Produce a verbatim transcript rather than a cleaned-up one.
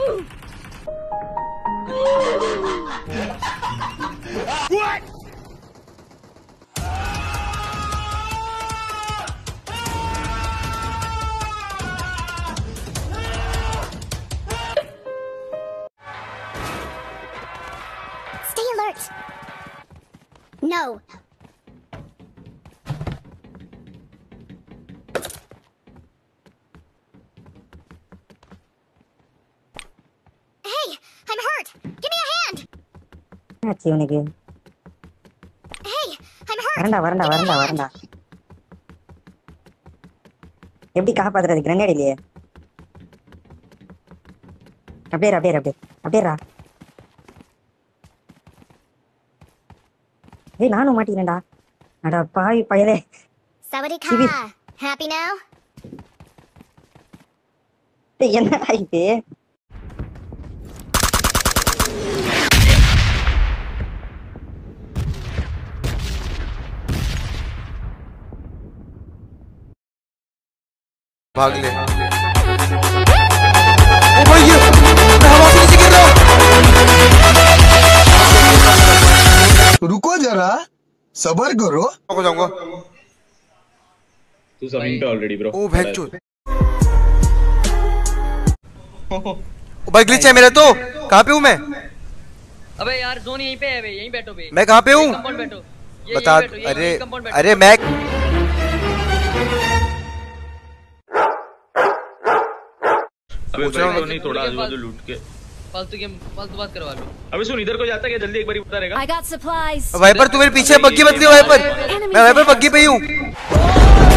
What? Stay alert. No. Hey, I'm hurt. Give me a hand. என்னாச்சு உனக்கு? Hey, I'm hurt. வரண்டா வரண்டா வரண்டா வரண்டா. எப்படி காப்பாத்துறது? கிரனேட் இல்லையே. அப்படியே அப்படியே அப்படியே அப்படியேடா. ஏய் நானும் மாட்டிக்கிறேன்டா. அட பாவி பயலே. Sawadika. Happy now? ஏய் என்னடா இது? भाग ले। ओ भाई ये मैं हवा से नीचे गिर रहा हूँ। रुको जरा सबर करो। हो जाऊंगा। तू जमीन पे ऑलरेडी ब्रो। ओ भैंचो। ओ भाई ग्लिच है मेरा तो। कहाँ पे हूँ मैं? अबे यार जोन यहीं पे है बे, यहीं बैठो बे। मैं कहाँ पे हूँ? कंपाउंड बैठो। बता। अरे अरे मैं अबे भाई नहीं थोड़ा आजू-बाजू लूट के फालतू गेम फालतू बात करवा लो। अबे सुन इधर को जाता क्या जल्दी एक बार बता रहेगा। I got supplies. वाइपर तू मेरे पीछे बग्गी बदली वाइपर। मैं वाइपर बग्गी पे ही हूँ।